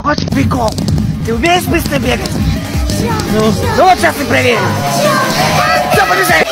Хочешь прикол? Ты умеешь быстро бегать? Ну вот сейчас ты проверим. Все, побежали!